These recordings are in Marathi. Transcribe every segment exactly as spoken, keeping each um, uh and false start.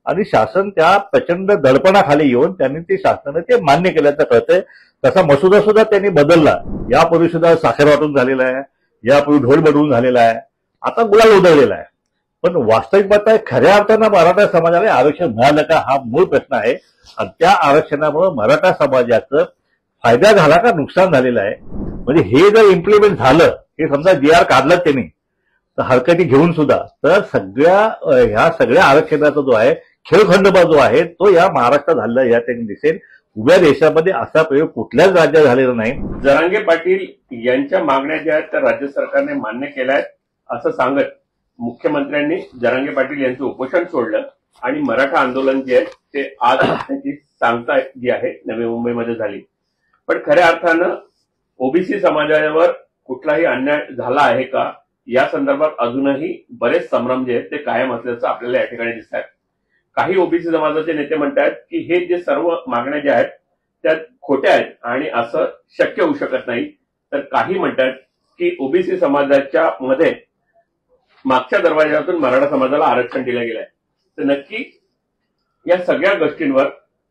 आणि शासन त्या प्रचंड दडपणाखाली येऊन त्यांनी ते शासनाने ते मान्य केल्याचं कळतंय. तसा मसुदा सुद्धा त्यांनी बदलला. यापूर्वी सुद्धा साखर वाटून झालेला आहे, यापूर्वी ढोल बडवून झालेला आहे, आता गुलाल उधळलेला आहे. पण वास्तविक बात आहे, खऱ्या अर्थानं मराठा समाजाला आरक्षण मिळालं का हा मूळ प्रश्न आहे. आणि त्या आरक्षणामुळे मराठा समाजाचं फायदा झाला का नुकसान झालेलं आहे. म्हणजे हे जर इम्प्लिमेंट झालं, हे समजा जी आर काढलं त्यांनी तर हरकती घेऊन सुद्धा, तर सगळ्या ह्या सगळ्या आरक्षणाचा जो आहे खेळखंडोबा जो आहे तो या महाराष्ट्रात झालेला या ठिकाणी दिसेल. उभ्या देशामध्ये असा प्रयोग कुठल्याच राज्यात झालेला नाही. जरांगे पाटील यांच्या मागण्या ज्या आहेत त्या राज्य सरकारने मान्य केल्या आहेत असं सांगत मुख्यमंत्र्यांनी जरांगे पाटील यांचं उपोषण सोडलं आणि मराठा आंदोलन जे आहे ते आज त्याची सांगता जी आहे नवी मुंबईमध्ये झाली. पण खऱ्या अर्थानं ओबीसी समाजावर कुठलाही अन्याय झाला आहे का या संदर्भात अजूनही बरेच संभ्रम जे आहेत ते कायम असल्याचं आपल्याला या ठिकाणी दिसत आहे. काही ओबीसी समाजाचे नेते म्हणतात की हे जे सर्व मागण्या ज्या आहेत त्या खोट्या आहेत आणि असं शक्य होऊ शकत नाही. तर काही म्हणतात की ओबीसी समाजाच्या मध्ये मागच्या दरवाजातून मराठा समाजाला आरक्षण दिलं गेलं आहे. तर नक्की या सगळ्या गोष्टींवर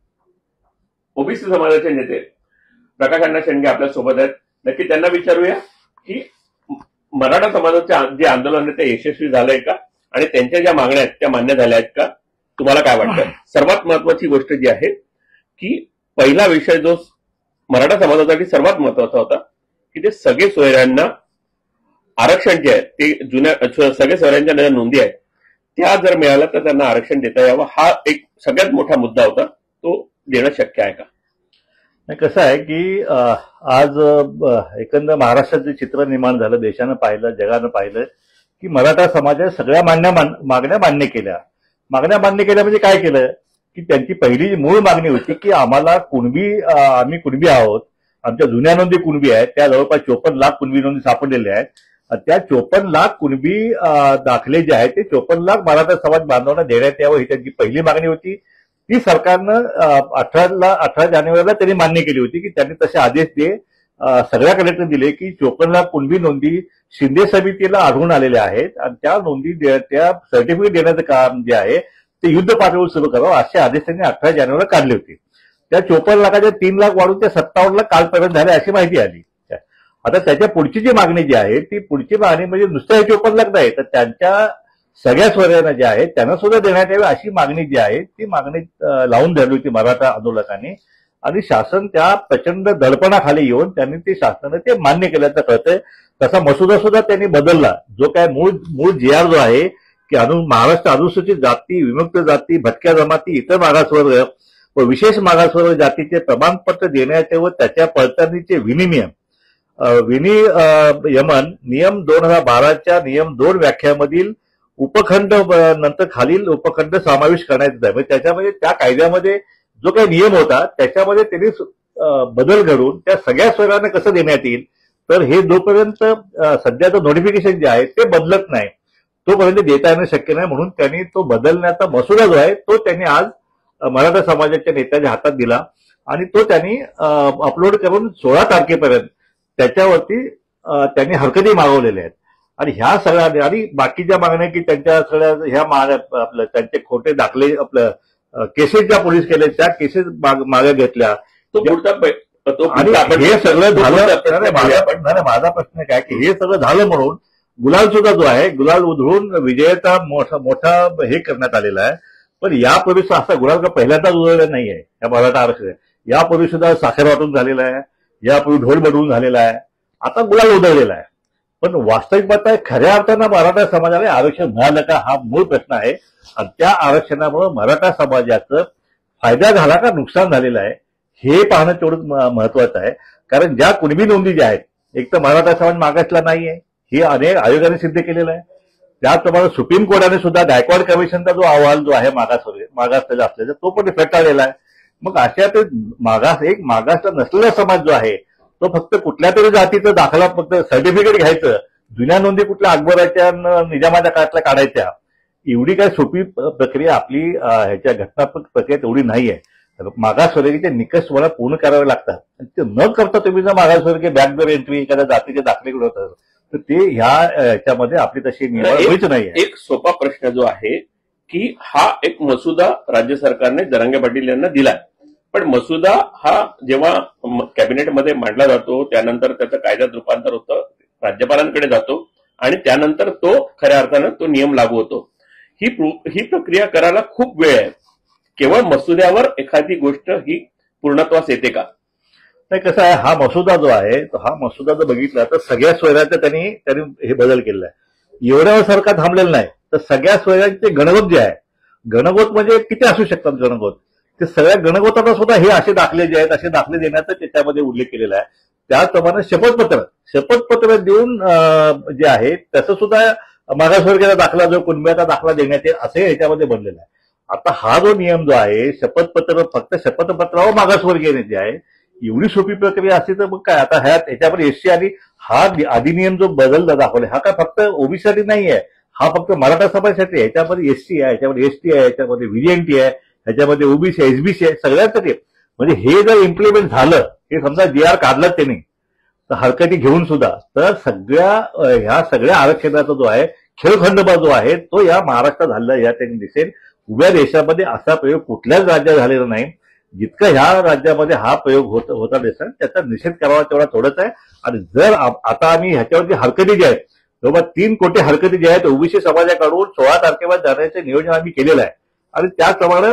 ओबीसी समाजाचे नेते प्रकाश अण्णा शेंडगे आपल्या सोबत आहेत. नक्की त्यांना विचारूया की मराठा समाजाचे जे आंदोलन आहे ते यशस्वी झालंय का आणि त्यांच्या ज्या मागण्या आहेत त्या मान्य झाल्या आहेत का, तुम्हाला काय वाटतं. सर्वात महत्वाची गोष्ट जी आहे की पहिला विषय जो मराठा समाजासाठी सर्वात महत्वाचा होता की ते सगळे सोयऱ्यांना आरक्षण जे आहे ते जुन्या सगळे सोयऱ्यांच्या ज्या नोंदी आहेत त्या जर मिळाल्या तर त्यांना आरक्षण देता यावं हा एक सगळ्यात मोठा मुद्दा होता. तो देणं शक्य आहे का. कसं आहे की आज एकंदर महाराष्ट्रात जे चित्र निर्माण झालं, देशानं पाहिलं, जगानं पाहिलं की मराठा समाजाने सगळ्या मान्य मागण्या मान्य केल्या. मागण्या मान्य केल्या म्हणजे काय केलं की त्यांची पहिली मूळ मागणी होती की आम्हाला कुणबी, आम्ही कुणबी आहोत, आमच्या जुन्या नोंदी कुणबी आहेत, त्या जवळपास चोपन्न लाख कुणबी नोंदी सापडलेल्या आहेत. त्या चोपन्न लाख कुणबी दाखले जे आहेत ते चोपन्न लाख मराठा समाज बांधवांना देण्यात यावं ही त्यांची पहिली मागणी होती. ती सरकारनं अठराला अठरा जानेवारीला त्यांनी मान्य केली होती की त्यांनी तसे आदेश दे सगळ्या कलेक्टर दिले की चोपन्न लाख कुणबी नोंदी शिंदे समितीला आढळून आलेल्या आहेत आणि त्या नोंदी त्या सर्टिफिकेट देण्याचं काम जे आहे ते युद्ध पातळीवर सुरू करावं असे आदेश त्यांनी अठरा जानेवारीला काढले होते. त्या चोपन्न लाखाच्या तीन लाख वाढून त्या सत्तावन्न लाख कालपर्यंत झाले अशी माहिती आली. आता त्याच्या पुढची जी मागणी जी आहे ती पुढची मागणी म्हणजे नुसतं हे चोपन्न लाख नाही तर त्यांच्या सगळ्या सोयऱ्यांना जे आहे त्यांना सुद्धा देण्यात यावी अशी मागणी जी आहे ती मागणी लावून धरली होती मराठा आंदोलकांनी. आणि शासन त्या प्रचंड दडपणाखाली येऊन त्यांनी ते शासनाने ते मान्य केल्याचं कळतंय. तसा मसुदा सुद्धा त्यांनी बदलला. जो काय मूळ मूळ जी आर जो आहे की अनु महाराष्ट्र अनुसूचित जाती, विमुक्त जाती, भटक्या जमाती, इतर मागासवर्ग व विशेष मागासवर्ग जातीचे प्रमाणपत्र देण्याचे व त्याच्या पडताळणीचे विनियम विनियमन नियम दोन हजार बाराच्या नियम दोन व्याख्यामधील उपखंड नंतर खालील उपखंड समावेश करण्यात येत आहे. म्हणजे त्याच्यामध्ये त्या कायद्यामध्ये जो काही नियम होता त्याच्यामध्ये त्यांनी बदल घडून त्या सगळ्या सोयऱ्यांना कसं देण्यात येईल. तर हे जोपर्यंत सध्याचं नोटिफिकेशन जे आहे ते बदलत नाही तोपर्यंत देता येणं शक्य नाही. म्हणून त्यांनी तो बदलण्याचा मसुदा जो आहे तो त्यांनी आज मराठा समाजाच्या नेत्याच्या हातात दिला आणि तो त्यांनी अपलोड करून सोळा तारखेपर्यंत त्याच्यावरती त्यांनी हरकती मागवलेल्या आहेत. आणि ह्या सगळ्या आणि बाकीच्या मागण्या की त्यांच्या सगळ्या ह्या मागण्या आपलं त्यांचे खोटे दाखले आपलं केसेस ज्या पोलीस केले त्या केसेस मागे घेतल्या. आणि हे सगळं झालं. माझा प्रश्न काय की हे सगळं झालं म्हणून गुलाल सुद्धा जो आहे गुलाल उधळून विजयाचा मोठा मोठा हे करण्यात आलेला आहे. पण यापूर्वी असा गुलाल का पहिल्यांदाच उधळलेला नाही आहे या मराठा आरक्षण. यापूर्वी सुद्धा साखर वाटून झालेला आहे, यापूर्वी ढोल बडवून झालेला आहे, आता गुलाल उधळलेला आहे. पण वास्तविक बात आहे खऱ्या अर्थानं मराठा समाजाला आरक्षण मिळालं का हा मूळ प्रश्न आहे. आणि त्या आरक्षणामुळे मराठा समाजाचं फायदा झाला का नुकसान झालेलं आहे हे पाहणं तेवढं महत्वाचं आहे. कारण ज्या कुणबी नोंदी ज्या आहेत एक तर मराठा समाज मागासला नाहीये हे अनेक आयोगाने सिद्ध केलेलं आहे. त्याचप्रमाणे सुप्रीम कोर्टाने सुद्धा गायकवाड कमिशनचा जो अहवाल जो आहे मागास मागासलेला असलेला तो पण फेटाळलेला आहे. मग अशा ते मागास एक मागासला नसलेला समाज जो आहे तो फक्त कुठल्या तरी जातीचा दाखला फक्त सर्टिफिकेट घ्यायचं, जुन्या नोंदी कुठल्या अकबराच्या निजामाच्या काळातल्या काढायच्या, एवढी काय सोपी प्रक्रिया आपली ह्याच्या घटनात्मक प्रक्रिया तेवढी नाहीये. मागासवर्गीचे निकष तुम्हाला पूर्ण करावे लागतात. ते न करता तुम्ही जर मागासवर्गीय बॅकडोर एंट्री एखाद्या जातीचे दाखले घडवत तर ते ह्या ह्याच्यामध्ये आपली तशी निवड होईच नाही. एक सोपा प्रश्न जो आहे की हा एक मसुदा राज्य सरकारने जरांगे पाटील यांना दिलाय. पण मसुदा हा जेव्हा कॅबिनेटमध्ये मांडला जातो त्यानंतर त्याचं कायद्यात रूपांतर होतं, राज्यपालांकडे जातो आणि त्यानंतर तो खऱ्या अर्थानं तो नियम लागू होतो. ही ही प्रक्रिया करायला खूप वेळ आहे. केवळ मसुद्यावर एखादी गोष्ट ही पूर्णत्वास येते का? नाही, कसं आहे, हा मसुदा जो आहे तो हा मसुदा जर बघितला तर सगळ्या सोयऱ्याचं त्यांनी त्यांनी हे बदल केलेला आहे. एवढ्यासारखा थांबलेला नाही तर सगळ्या सोयऱ्यांचे गणगोत जे आहे, गणगोत म्हणजे किती असू शकतात गणगोत, ते सगळ्या गणगोताचा सुद्धा हे असे दाखले जे आहेत असे दाखले देण्याचा त्याच्यामध्ये उल्लेख केलेला आहे. त्याचप्रमाणे शपथपत्र शपथपत्र देऊन जे आहे त्याचं सुद्धा मागासवर्गीय दाखला जो कुणब्याचा दाखला देण्यात येईल असे ह्याच्यामध्ये बनलेला आहे. आता हा जो नियम जो आहे शपथपत्र फक्त शपथपत्रावर मागासवर्गीय जे आहे, एवढी सोपी प्रक्रिया असते तर मग काय. आता ह्यात याच्यामध्ये एसटी आणि हा अधिनियम जो बदल दाखवला हा काय फक्त ओबीसीसाठी नाही आहे, हा फक्त मराठा समाजासाठी आहे. ह्याच्यामध्ये एसटी आहे, ह्याच्यामध्ये एसटी आहे, ह्याच्यामध्ये व्हीएनटी आहे, ह्याच्यामध्ये ओबीसी एसबीसी आहे, सगळ्यांसाठी. म्हणजे हे जर इम्प्लिमेंट झालं, हे समजा जी आर काढलं त्यांनी तर हरकती घेऊन सुद्धा, तर सगळ्या ह्या सगळ्या आरक्षणाचा जो आहे खेळखंडोबा जो आहे तो या महाराष्ट्रात झालेला या त्यांनी दिसेल. उभ्या देशामध्ये असा प्रयोग कुठल्याच राज्यात झालेला नाही जितका ह्या राज्यामध्ये हा प्रयोग होत होता दिसेल. त्याचा निषेध करावा तेवढा थोडंच आहे. आणि जर आता आम्ही ह्याच्यावरती हरकती ज्या आहेत बाबा तीन कोटी हरकती ज्या आहेत ओबीसी समाजाकडून सोळा तारखेवर जाण्याचे नियोजन आम्ही केलेलं आहे. आणि त्याचप्रमाणे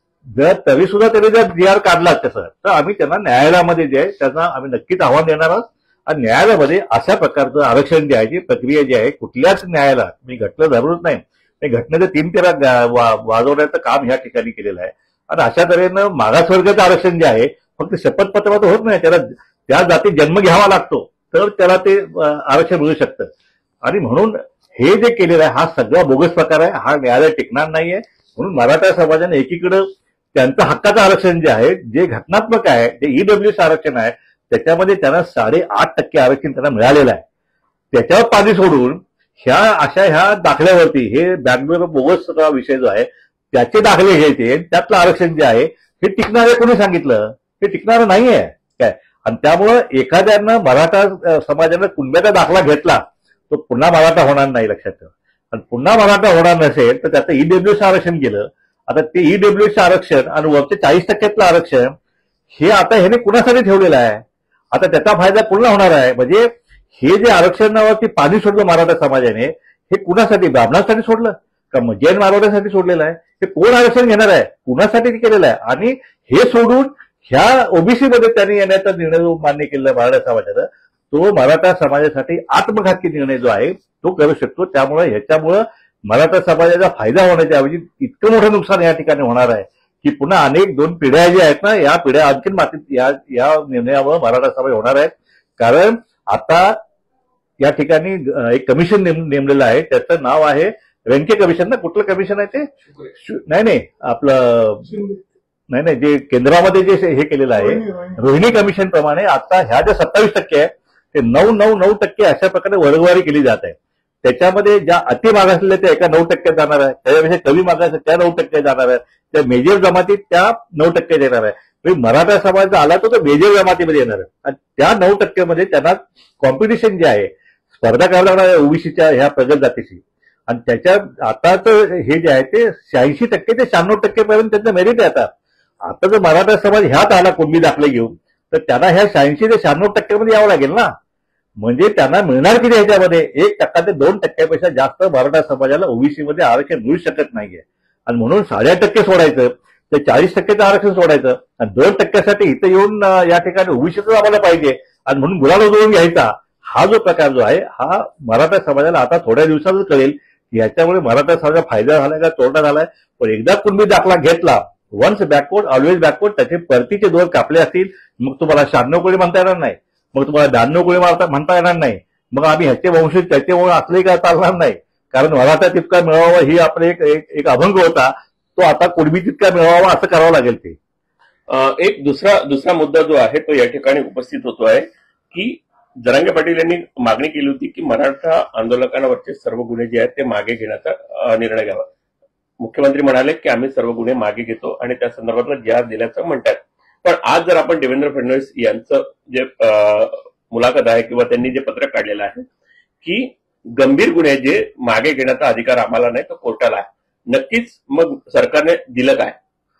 जर तरी सुद्धा त्यांनी जर जी आर काढला तसं तर आम्ही त्यांना न्यायालयामध्ये जे आहे त्यांना आम्ही नक्कीच आव्हान देणार आहोत. आणि न्यायालयामध्ये अशा प्रकारचं आरक्षण जे आहे जी प्रक्रिया जी आहे कुठल्याच न्यायालयात मी घटना धरूनच नाही, घटनेचं तीन तेरा वाजवण्याचं काम ह्या ठिकाणी केलेलं आहे. आणि अशा तऱ्हेनं मागासवर्गाचं आरक्षण जे आहे फक्त शपथपत्रात होत नाही, त्याला त्या जाती जन्म घ्यावा लागतो तर त्याला ते आरक्षण मिळू शकतं. आणि म्हणून हे जे केलेलं आहे हा सगळा बोगस प्रकार आहे, हा न्यायालय टिकणार नाहीये. म्हणून मराठा समाजाने एकीकडे त्यांचं हक्काचं आरक्षण जे आहे जे घटनात्मक आहे जे ईडब्ल्यूचं आरक्षण आहे त्याच्यामध्ये त्यांना साडेआठ टक्के आरक्षण त्यांना मिळालेलं आहे. त्याच्यावर पाणी सोडून ह्या अशा ह्या दाखल्यावरती हे बँगलोर बोगस विषय जो आहे त्याचे दाखले घ्यायचे, त्यातलं आरक्षण जे आहे हे टिकणार आहे. कोणी सांगितलं? हे टिकणारं नाहीये काय. आणि त्यामुळं एखाद्यानं मराठा समाजानं कुणब्याचा दाखला घेतला तो पुन्हा मराठा होणार नाही, लक्षात ठेवा. आणि पुन्हा मराठा होणार नसेल तर त्याचं ईडब्ल्यूचं आरक्षण गेलं. आता ते ईडब्ल्यूचं आरक्षण आणि वरचे चाळीस टक्क्यातलं आरक्षण हे आता ह्याने कुणासाठी ठेवलेलं आहे, आता त्याचा फायदा पुन्हा होणार आहे. म्हणजे हे जे आरक्षणावरती पाणी सोडलं मराठा समाजाने हे कुणासाठी, ब्राह्मणांसाठी सोडलं का जैन मारवाड्यासाठी सोडलेलं आहे? हे कोण आरक्षण घेणार आहे, कुणासाठी केलेलं आहे? आणि हे सोडून ह्या ओबीसीमध्ये त्यांनी येण्याचा निर्णय जो मान्य केलेला मराठा समाजाचा तो मराठा समाजासाठी आत्मघातकी निर्णय जो आहे तो करू शकतो. त्यामुळे ह्याच्यामुळं मराठा समाजाचा फायदा होण्याच्या ऐवजी इतकं मोठं नुकसान या ठिकाणी होणार आहे की पुन्हा अनेक दोन पिढ्या ज्या आहेत ना या पिढ्या आणखीन मातीत या या निर्णयामुळे मराठा समाज होणार आहेत. कारण आता या ठिकाणी एक कमिशन नेमलेलं आहे, त्याचं नाव आहे व्यंके कमिशन. ना कुठलं कमिशन आहे ते? नाही नाही आपलं नाही नाही जे केंद्रामध्ये जे हे केलेलं आहे रोहिणी कमिशन प्रमाणे आता ह्या ज्या सत्तावीस टक्के आहे ते नऊ नऊ नऊ टक्के अशा प्रकारे वर्गवारी केली जात आहे. त्याच्यामध्ये ज्या अति मागासलेल्या त्या एका नऊ टक्क्यात जाणार आहे, त्याच्यापेक्षा कमी मागास त्या नऊ टक्के जाणार आहे, त्या मेजर जमातीत त्या नऊ टक्के देणार आहे. मराठा समाज आला तो तो मेजर जमातीमध्ये येणार आहे. आणि त्या नऊ टक्क्यामध्ये त्यांना कॉम्पिटिशन जे आहे स्पर्धा करायला लागणार आहे ओबीसीच्या ह्या प्रगत जातीशी. आणि त्याच्यात आताच हे जे आहे ते शहाऐंशी टक्के ते शहाण्णव टक्केपर्यंत त्यांचं मेरिट आहे. आता आता जर मराठा समाज ह्यात आला कोणबी दाखले घेऊन तर त्यांना ह्या शहाऐंशी ते शहाण्णव टक्क्यामध्ये यावं लागेल ना. म्हणजे त्यांना मिळणार किती ह्याच्यामध्ये एक टक्का ते दोन टक्क्यापेक्षा जास्त मराठा समाजाला ओबीसीमध्ये आरक्षण मिळू शकत नाहीये. आणि म्हणून साडे टक्के सोडायचं ते चाळीस टक्केचं आरक्षण सोडायचं आणि दोन टक्क्यासाठी इथं येऊन या ठिकाणी ओबीसीच आम्हाला पाहिजे आणि म्हणून गुलाल उधळून घ्यायचा हा जो प्रकार जो आहे हा मराठा समाजाला आता थोड्या दिवसातच कळेल की ह्याच्यामुळे मराठा समाजाला फायदा झालाय का तोटा झालाय. पण एकदा कुणबी दाखला घेतला वन्स बॅकवर्ड ऑलवेज बॅकवर्ड, त्याचे परतीचे दोर कापले असतील मग तुम्हाला शहाण्णव कोळी म्हणता येणार नाही, मग तुम्हाला ब्याण्णव कोळी मारता म्हणता येणार नाही. मग आम्ही ह्याचे वंशज त्याचे वंश असले का चालणार नाही. कारण मराठा तितका मिळवावा ही आपला एक एक अभंग होता, तो आता कुणबी तितका मिळवावा असं करावं लागेल. ते एक दुसरा दुसरा मुद्दा जो आहे तो या ठिकाणी उपस्थित होतो आहे की जरांगे पाटील यांनी मागणी केली होती की मराठा आंदोलकांवरचे सर्व गुन्हे जे आहेत ते मागे घेण्याचा निर्णय घ्यावा. मुख्यमंत्री म्हणाले की आम्ही सर्व गुन्हे मागे घेतो आणि त्या संदर्भातला जी आर दिल्याचं म्हणतात. पण आज जर आपण देवेंद्र फडणवीस यांचं जे मुलाखत आहे किंवा त्यांनी जे पत्रक काढलेलं आहे की गंभीर गुन्हे जे मागे घेण्याचा अधिकार आम्हाला नाही तर कोर्टाला आहे, नक्कीच मग सरकारने दिलं काय?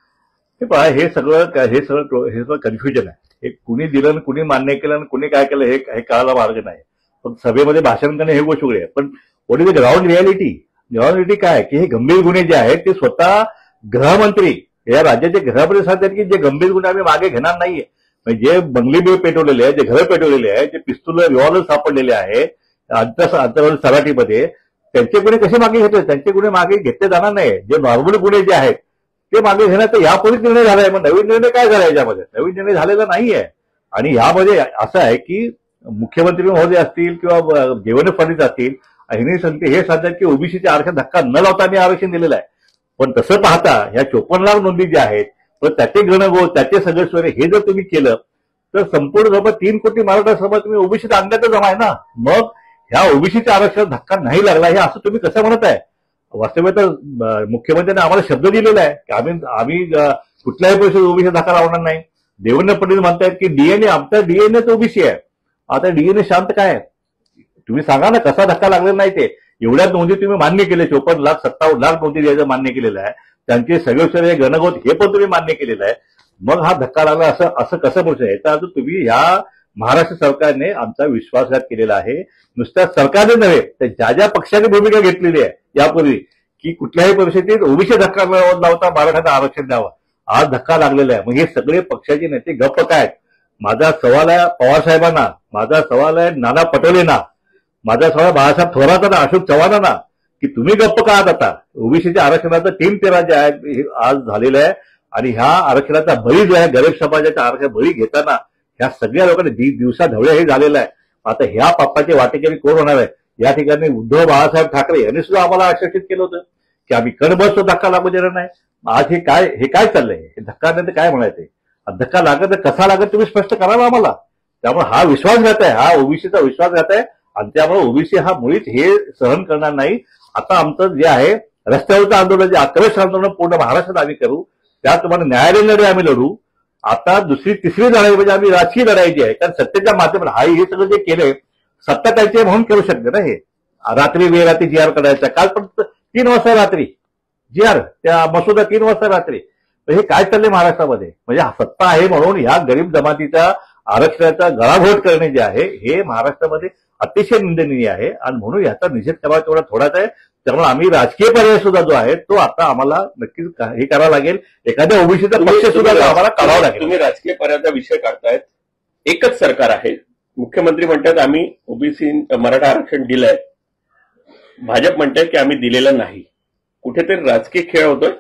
हे पहा, हे सगळं हे सगळं हे सगळं कन्फ्युजन आहे. हे कुणी दिलं आणि कुणी मान्य केलं आणि कुणी काय केलं हे हे कळायला मार्ग नाही. पण सभेमध्ये भाषण करणे हे गोष्ट वेगळी आहे. पण what is the ground reality? Ground reality काय की हे गंभीर गुन्हे जे आहेत ते स्वतः गृहमंत्री या राज्याचे गृहमंत्री सांगतात की जे गंभीर गुन्हे आम्ही मागे घेणार नाहीये. म्हणजे जे बंगली बिळ पेटवलेले आहेत, जे घरं पेटवलेले आहेत, जे पिस्तूल रिव्हॉल्वर सापडलेले आहेत आंतरराष्ट्रीय सराटीमध्ये, त्यांचे गुन्हे कसे मागे घेतले? त्यांचे गुन्हे मागे घेतले जाणार नाही. जे नॉर्मल गुन्हे जे आहेत ते मागे घेण्याचा यापूर्वीच निर्णय झालाय. मग नवीन निर्णय काय झाला याच्यामध्ये? नवीन निर्णय झालेला नाहीये. आणि यामध्ये असं आहे की मुख्यमंत्री महोदय असतील किंवा देवेंद्र फडणवीस असतील, हे सांगतात की ओबीसीच्या आरक्षण धक्का न लावता आम्ही आरक्षण दिलेलं आहे. पण तसं पाहता ह्या चोपन्न लाख नोंदी ज्या आहेत तर त्याचे गणगोत, त्याचे सदस्य हे जर तुम्ही केलं तर संपूर्ण जवळपास तीन कोटी मराठा समाज तुम्ही ओबीसीत आणण्याचं जमा आहे ना. मग ह्या ओबीसीच्या आरक्षणात धक्का नाही लागला हे असं तुम्ही कसं म्हणत आहे? वास्तव्यात तर मुख्यमंत्र्यांनी आम्हाला शब्द दिलेला आहे की आम्ही आम्ही कुठल्याही परिस्थितीत ओबीसी धक्का लावणार नाही. देवेंद्र फडणवीस म्हणतायत की डीएनए आमचा डीएनएच ओबीसी आहे. आता डीएनए शांत काय? तुम्ही सांगा ना कसा धक्का लागलेला नाही ते. एवढ्या नोंदी तुम्ही मान्य केले, चोपन्न लाख सत्तावन्न लाख नोंदी द्यायचं मान्य केलेलं आहे. त्यांचे सगळे गणगोत हे पण तुम्ही मान्य केलेलं आहे. मग हा धक्का लागला असं असं कसं बोलू शकता? याचा अर्थ तुम्ही ह्या महाराष्ट्र सरकारने आमचा विश्वासघात केलेला आहे. नुसत्या सरकारने नव्हे तर ज्या ज्या पक्षाने भूमिका घेतलेली आहे यापूर्वी की कुठल्याही परिस्थितीत ओबीसी धक्का लावता मराठ्यांना आरक्षण द्यावं, आज धक्का लागलेला आहे. मग हे सगळे पक्षाचे नेते गप्प काय? माझा सवाल आहे पवार साहेबांना, माझा सवाल आहे नाना पटोलेंना, माझा सवाल बाळासाहेब थोरातांना, अशोक चव्हाणांना की तुम्ही गप्प का आहात? आता ओबीसीच्या आरक्षणाचं तीन तेरा जे आहे हे आज झालेलं आहे आणि ह्या आरक्षणाचा बळी जो आहे गरीब समाजाच्या आरक्षण बळी घेताना ह्या सगळ्या लोकांनी दिवसा ढवळ्या हे झालेलं आहे. आता ह्या पापाचे वाटेकरी कोण होणार आहे? या ठिकाणी उद्धव बाळासाहेब ठाकरे यांनी सुद्धा आम्हाला आश्वासित केलं होतं की आम्ही कणबसतो धक्का लागू देणार नाही. आज हे काय हे काय चाललंय? हे धक्का नाही तर काय म्हणायचंय? धक्का लागत तर कसा लागत तुम्ही स्पष्ट करावा आम्हाला. त्यामुळे हा विश्वासघात आहे, हा ओबीसीचा विश्वासघात आहे आणि त्यामुळे ओबीसी हा मुळीच हे सहन करणार नाही. आता आमचं जे आहे रस्त्यावरचं आंदोलन, जे आक्रोश आंदोलन पूर्ण महाराष्ट्रात आम्ही करू, त्याचप्रमाणे न्यायालयीन लढाई आम्ही लढू. आता दुसरी तिसरी लढाई म्हणजे आम्ही राजकीय लढाई जी आहे, कारण सत्तेच्या माध्यमातून हा हे सगळं जे केलंय सत्ता त्यांचे म्हणून करू शकते ना. हे रात्री वेळ रात्री जी आर करायचा, काल पण तीन वाजता रात्री जी आर, त्या मसुदा तीन वाजता रात्री. हे काय चाललंय महाराष्ट्रामध्ये? म्हणजे सत्ता आहे म्हणून ह्या गरीब जमातीचा आरक्षणाचा गळाघोट करणे जे आहे हे महाराष्ट्रामध्ये अतिशय निंदनीय आहे आणि म्हणून याचा निषेध करावा तेवढा थोडाच आहे. त्यामुळे आम्ही राजकीय पर्याय सुद्धा जो आहे तो आता आम्हाला नक्कीच हे करावं लागेल. एखाद्या ओबीसीचा पक्ष सुद्धा आम्हाला काढावा लागेल. तुम्ही राजकीय पर्यायाचा विषय काढतायत. एकच सरकार आहे, मुख्यमंत्री म्हणतात आम्ही ओबीसी मराठा आरक्षण दिलंय, भाजप म्हणतात की आम्ही दिलेलं नाही. कुठेतरी राजकीय खेळ होतोय.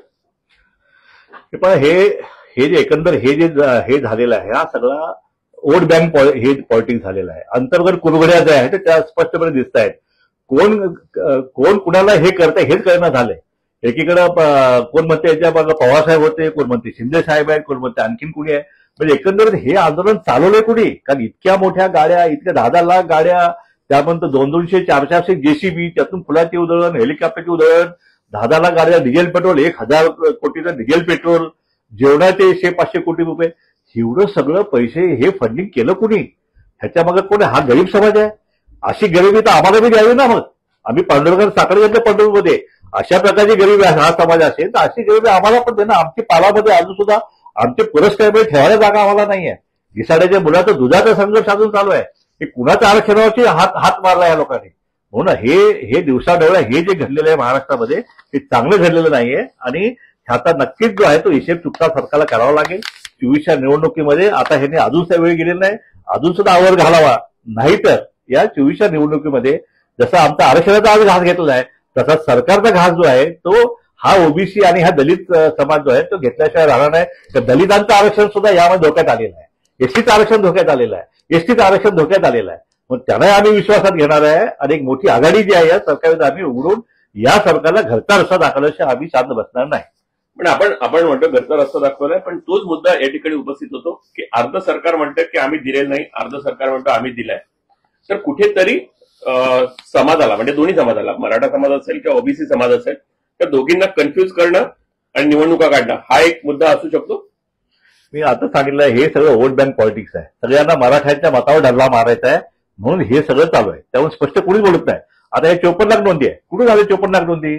पण हे हे जे एकंदर हे जे हे झालेलं आहे हा सगळा वोट बँक हे पॉलिटिक्स झालेलं आहे. अंतर्गत कुरघड्या ज्या आहेत त्या स्पष्टपणे दिसत आहेत. कोण कोण कुणाला हे करताय हेच कळणं झालंय. एकीकडे कोण म्हणते याच्या मागे पवारसाहेब होते, कोण म्हणते शिंदे साहेब आहेत, कोण म्हणते आणखीन कुणी आहे. म्हणजे एकंदरीत हे आंदोलन चालवलंय कुणी? कारण इतक्या मोठ्या गाड्या, इतक्या दहा दहा लाख गाड्या, त्यानंतर दोन दोनशे चार चारशे जेसीबी, त्यातून फुलाची उधळण, हेलिकॉप्टरची उधळण, दहा दहा लाख गाड्या, डिझेल पेट्रोल, एक हजार कोटीचं डिझेल पेट्रोल, जेवणाचे शे पाचशे कोटी रुपये, एवढं सगळं पैसे हे फंडिंग केलं कुणी? ह्याच्या मागे कोण? हा गरीब समाज आहे. अशी गरिबी तर आम्हाला बी द्यावी ना. मग आम्ही पांडुरंग साखरे यांच्या पंढरपूरमध्ये अशा प्रकारची गरिबी हा समाज असेल तर अशी गरिबी आम्हाला पण दे ना. आमची पालामध्ये अजून सुद्धा आमचे पुरस्कार ठेवायला जागा आम्हाला नाहीये. घिसाड्याच्या मुलाचं दुधाचा संघर्ष अजून चालू आहे. हे कुणाच्या आरक्षणावरची हात हात मारला या लोकांनी. हो ना. हे हे दिवसाढवळ्या हे जे घडलेलं आहे महाराष्ट्रामध्ये हे चांगलं घडलेलं नाहीये आणि ह्याचा नक्कीच जो आहे तो हिशेब चुकता सरकारला करावा लागेल. चोवीसच्या निवडणुकीमध्ये आता ह्यांनी अजून वेळ गेलेला नाही, अजून सुद्धा आवर घालावा. नाहीतर या चोवीसच्या निवडणुकीमध्ये जसा आमचा आरक्षणाचा आज घास घेतला आहे तसा सरकारचा घास जो आहे तो हा ओबीसी आणि हा दलित समाज जो आहे तो घेतल्याशिवाय राहणार नाही. तर दलितांचं आरक्षण सुद्धा यामध्ये धोक्यात आलेलं आहे. एसटीचं आरक्षण धोक्यात आलेलं आहे. एसटीचं आरक्षण धोक्यात आलेलं आहे. मग त्यांनाही आम्ही विश्वासात घेणार आहे आणि एक मोठी आघाडी जी आहे या सरकारमध्ये आम्ही उघडून या सरकारला घरचा रस्ता दाखवल्याशिवाय आम्ही शांत बसणार नाही. पण आपण आपण म्हणतो घरचा रस्ता दाखवलाय, पण तोच मुद्दा या ठिकाणी उपस्थित होतो की अर्ध सरकार म्हणतं की आम्ही दिलेलं नाही, अर्ध सरकार म्हणतो आम्ही दिलाय. तर कुठेतरी समाजाला म्हणजे दोन्ही समाजाला, मराठा समाज असेल किंवा ओबीसी समाज असेल, तर दोघींना कन्फ्युज करणं आणि निवडणुका काढणं हा एक मुद्दा असू शकतो. मी आता सांगितलं हे सगळं वोट बँक पॉलिटिक्स आहे. सगळ्यांना मराठ्यांच्या मतावर डल्ला मारायचा आहे म्हणून हे सगळं चालू आहे. त्यामुळे स्पष्ट कुणीच बोलत नाही. आता हे चोपन्न लाख नोंदी आहे. कुठून झाले चोपन्न लाख नोंदी?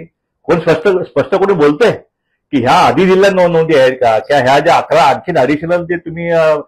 कोण स्पष्ट स्पष्ट कोणी बोलतंय की ह्या आधी दिलेल्या नोंदी आहेत का, किंवा ह्या ज्या अकरा आणखी ऍडिशनल जे तुम्ही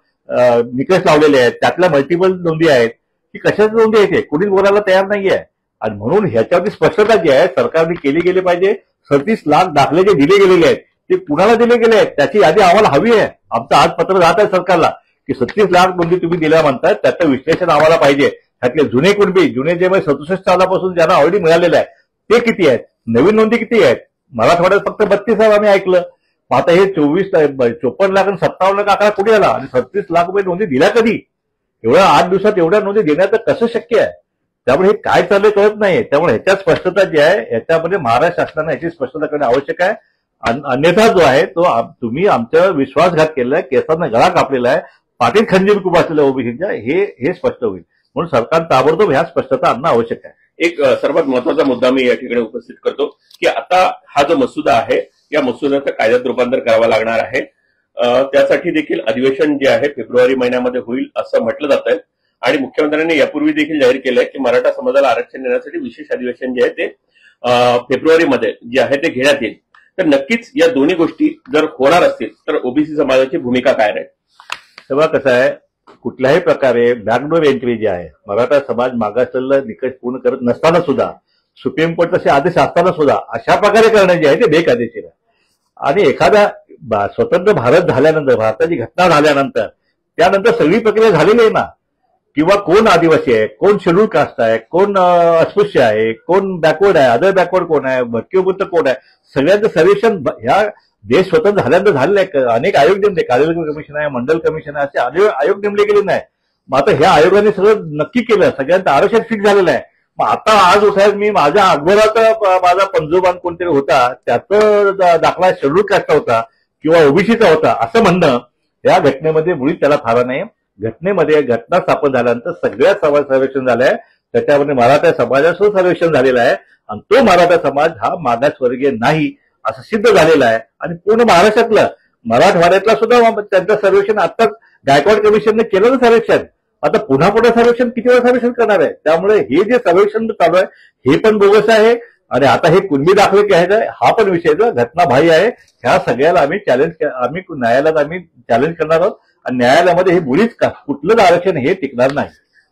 निकष लावलेले आहेत त्यातल्या मल्टिपल नोंदी आहेत की कशाच नोंदी आहेत, कुणीच बोलायला तयार नाहीये. आणि म्हणून ह्याच्यावरती स्पष्टता जी आहे सरकारने केली गेली पाहिजे. सदतीस लाख दाखले जे दिले गेलेले आहेत ते कुणाला दिले गेले आहेत त्याची यादी आम्हाला हवी आहे. आमचं आज पत्र जात आहे सरकारला की सत्तीस लाख नोंदी तुम्ही दिल्या म्हणताय, त्याचं विश्लेषण आम्हाला पाहिजे. त्यातले जुने कुणबी जुने जे सदुसष्ट सालापासून ज्यांना ऑलरेडी मिळालेलं आहे ते किती आहेत, नवीन नोंदी किती आहेत. मराठवाड्यात फक्त बत्तीस हजार आम्ही ऐकलं. आता हे चोवीस चोपन्न लाख आणि सत्तावन्न लाख आकडा कुठे आला आणि सत्तीस लाख रुपये नोंदी दिल्या कधी? एवढ्या आठ दिवसात एवढ्या नोंदी देण्याचं कसं शक्य आहे? त्यामुळे हे काय चाललंय कळत नाहीये. त्यामुळे ह्याच्यात स्पष्टता जी आहे याच्यामध्ये महाराष्ट्र शासनाने याची स्पष्टता करणं आवश्यक आहे. अन्यथा जो आहे तो तुम्ही आमचा विश्वासघात केलेला आहे, केसांना गळा कापलेला आहे, पाटील खंजीर खूप असलेल्या ओबीसीच्या हे हे स्पष्ट होईल. म्हणून सरकार ताबडतोब ह्या स्पष्टता आणणं आवश्यक आहे. एक सर्वात महत्वाचा मुद्दा मी या ठिकाणी उपस्थित करतो की आता हा जो मसुदा आहे या मसुद्याचं कायद्यात रूपांतर करावं लागणार आहे. त्यासाठी देखील अधिवेशन जे आहे फेब्रुवारी महिन्यामध्ये होईल असं म्हटलं जात आहे. आणि मुख्यमंत्र्यांनी यापूर्वी देखील जाहीर केलंय की मराठा समाजाला आरक्षण देण्यासाठी विशेष अधिवेशन जे आहे ते फेब्रुवारीमध्ये जे आहे ते घेण्यात येईल. तर नक्कीच या दोन्ही गोष्टी जर होणार असतील तर ओबीसी समाजाची भूमिका काय राहील? तेव्हा कसं आहे, कुठल्याही प्रकारे बॅकडोर एंट्री जी आहे, मराठा समाज मागासलेला निकष पूर्ण करत नसताना सुद्धा सुप्रीम कोर्ट तसे आदेश असताना सुद्धा अशा प्रकारे करणं जे आहे ते बेकायदेशीर आहे. आणि एखादा स्वतंत्र भारत झाल्यानंतर, भारताची घटना झाल्यानंतर त्यानंतर सगळी प्रक्रिया झालेली आहे ना, किंवा कोण आदिवासी आहे, कोण शेड्यूल कास्ट आहे, कोण अस्पृश्य आहे, कोण बॅकवर्ड आहे, अदर बॅकवर्ड कोण आहे, भटकीभूत कोण आहे, सगळ्यांचं सर्वेक्षण ह्या देश स्वतंत्र झाल्यानंतर झालेलं आहे. अनेक आयोग नेमले, कार्यलग्न कमिशन आहे, मंडल कमिशन आहे, असे आयोग नेमले गेले नाही. मग आता ह्या आयोगाने सगळं नक्की केलं, सगळ्यांचं आरक्षण फिक्स झालेलं आहे. मग आता आज साहेब मी माझ्या अकबराचा माझा पंजोबान कोणतरी होता त्याचं दाखला शेड्यूल कास्ट होता किंवा ओबीसीचा होता असं म्हणणं या घटनेमध्ये मुळीच त्याला थारा नाही. घटनेमध्ये घटना स्थापन झाल्यानंतर सगळ्या समाज सर्वेक्षण झालंय, त्याच्यामध्ये मराठा समाजाचं सर्वेक्षण झालेलं आहे आणि तो मराठा समाज हा मागासवर्गीय नाही असं सिद्ध झालेलं आहे. आणि पूर्ण महाराष्ट्रातलं, मराठवाड्यातला सुद्धा त्यांचं सर्वेक्षण आत्ताच गायकवाड कमिशनने केलं सर्वेक्षण. आता पुन्हा पुन्हा सर्वेक्षण किती वेळा सर्वेक्षण करणार आहे? त्यामुळे हे जे सर्वेक्षण चालू आहे हे पण बोगस आहे. आणि आता हे कुणबी दाखले घ्यायचा हा पण विषय घटनाबाह्य आहे. ह्या सगळ्याला आम्ही चॅलेंज आम्ही न्यायालयात आम्ही चॅलेंज करणार आहोत आणि न्यायालयामध्ये हे मुळीच का कुठलंच आरक्षण हे टिकणार नाही.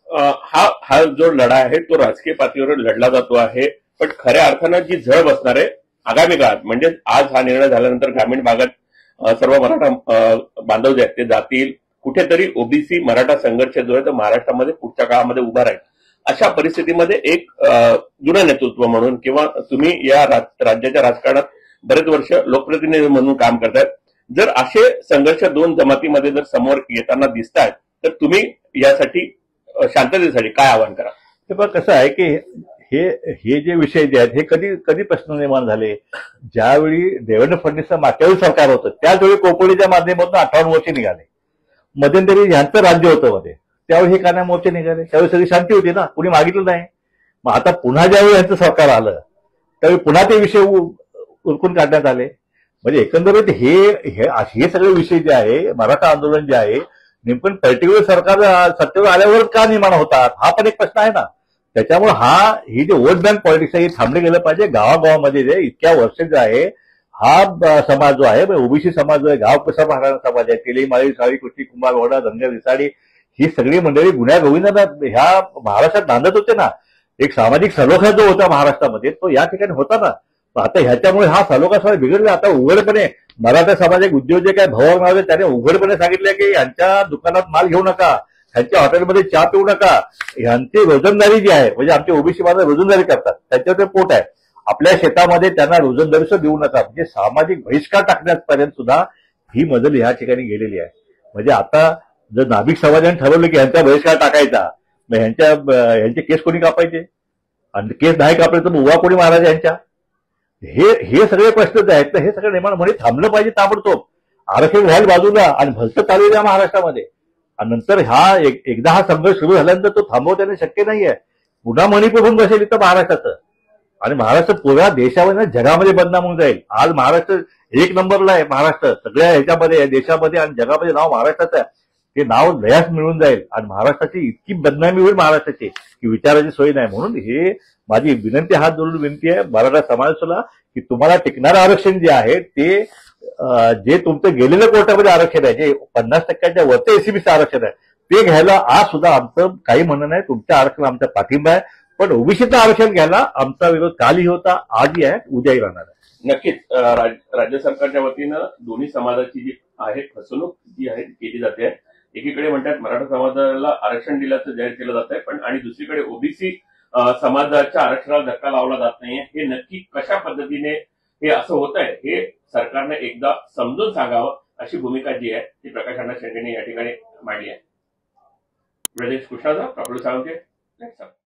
हा हा जो लढा आहे तो राजकीय पातळीवर लढला जातो आहे, पण खऱ्या अर्थानं जी झळ बसणार आहे आगामी काळात, म्हणजे आज हा निर्णय झाल्यानंतर ग्रामीण भागात सर्व मराठा बांधव जे आहेत ते जातील, कुठेतरी ओबीसी मराठा संघर्ष जो आहे तो महाराष्ट्रामध्ये पुढच्या काळामध्ये उभा राहील. अशा परिस्थितीमध्ये एक जुनं नेतृत्व म्हणून किंवा तुम्ही या राज्याच्या राजकारणात बरेच वर्ष लोकप्रतिनिधी म्हणून काम करतायत, जर असे संघर्ष दोन जमातीमध्ये जर समोर येताना दिसत आहेत तर तुम्ही यासाठी शांततेसाठी काय आवाहन करा? ते पण कसं आहे की हे हे जे विषय जे आहेत हे कधी कधी प्रश्न निर्माण झाले, ज्यावेळी देवेंद्र फडणवीसचं मागच्यावेळी सरकार होतं त्याचवेळी कोपोलीच्या माध्यमातून अठ्ठावन्न मोर्चे निघाले. मध्यंतरी ह्यांचं राज्य होतं मध्ये, त्यावेळी हे काय मोर्चे निघाले, त्यावेळी सगळी शांती होती ना, कुणी मागितलं नाही. मग आता पुन्हा ज्यावेळी यांचं सरकार आलं त्यावेळी पुन्हा ते विषय उरकून काढण्यात आले. म्हणजे एकंदरीत हे हे सगळे विषय जे आहे, मराठा आंदोलन जे आहे नेमकं पर्टिक्युलर सरकार सत्तेवर आल्यावरच का निर्माण होतात हा पण एक प्रश्न आहे ना. त्याच्यामुळे हा ही जे वोट बँक पॉलिटिक्स आहे हे थांबले गेलं पाहिजे. गावागावामध्ये जे इतक्या वर्ष जे आहे हा समाज जो आहे ओबीसी समाज जो आहे, गाव कसा महाराष्ट्र समाज आहे, तेली माळी साळी कुस्ती कुंभार वडा धनगर विसाडी ही सगळी मंडळी गुन्ह्या गोविंदांना ह्या महाराष्ट्रात नांदत होते ना. एक सामाजिक सलोखा जो होता महाराष्ट्रामध्ये तो या ठिकाणी होता ना. आता ह्याच्यामुळे हा सलोखा सगळा बिघडला. आता उघडपणे मराठा समाज एक उद्योजक आहे भवर नावे त्याने उघडपणे सांगितलं की यांच्या दुकानात माल घेऊ नका, ह्यांच्या हॉटेलमध्ये चहा पिऊ नका, ह्यांची रोजंदारी जी आहे म्हणजे आमचे ओबीसी माणसं रोजंदारी करतात त्यांच्यावर ते पोट आहे, आपल्या शेतामध्ये त्यांना रोजंदारी सुद्धा देऊ नका. म्हणजे सामाजिक बहिष्कार टाकण्यापर्यंत सुद्धा ही मजल ह्या ठिकाणी गेलेली आहे. म्हणजे आता जर नाभिक समाजाने ठरवलं की ह्यांचा बहिष्कार टाकायचा, मग ह्यांच्या ह्यांचे केस कोणी कापायचे आणि केस नाही कापले तर उवा कोणी मारायचा यांच्या? हे हे सगळे प्रश्न जे आहेत तर हे सगळं निर्माण म्हणजे थांबलं पाहिजे ताबडतोब. आरक्षण व्हायला बाजूला आणि भलतं चालू आहे महाराष्ट्रामध्ये. आणि नंतर हा एकदा हा संघर्ष सुरू झाल्यानंतर तो थांबवताना शक्य नाहीये. पुन्हा मणिपूर होऊन बसेल इथं महाराष्ट्राचं आणि महाराष्ट्र पुऱ्या देशामध्ये जगामध्ये बदनाम होऊन जाईल. आज महाराष्ट्र एक नंबरला आहे, महाराष्ट्र सगळ्या ह्याच्यामध्ये देशामध्ये आणि जगामध्ये नाव महाराष्ट्राचं आहे. ते नाव लयास मिळून जाईल आणि महाराष्ट्राची इतकी बदनामी होईल महाराष्ट्राची की विचाराची सोय नाही. म्हणून हे माझी विनंती, हात जोडून विनंती आहे मराठा समाजाला की तुम्हाला टिकणारं आरक्षण जे आहे ते जे तुमचं गेलेलं कोर्टामध्ये आरक्षण आहे, जे पन्नास टक्क्याच्या वरचं एसीबीचं आरक्षण आहे ते घ्यायला आज सुद्धा आमचं काही म्हणणं नाही. तुमच्या आरक्षण आमचा पाठिंबा आहे, पण ओबीसीचं आरक्षण घ्यायला आमचा विरोध कालही होता, आजही आहे, उद्याही राहणार आहे. नक्कीच राज्य सरकारच्या वतीनं दोन्ही समाजाची जी आहे फसवणूक जी आहे केली जाते. एकीकडे म्हणतात मराठा समाजाला आरक्षण दिल्याचं जाहीर केलं जात आहे, पण आणि दुसरीकडे ओबीसी समाजाच्या आरक्षणाला धक्का लावला जात नाहीये. हे नक्की कशा पद्धतीने हे असं होत आहे हे सरकारने एकदा समजून सांगावं अशी भूमिका जी आहे ती प्रकाश अण्णा शेंडेने या ठिकाणी मांडली आहे. प्रदेश कृष्णाचा प्रफुल्ल साळुंखे.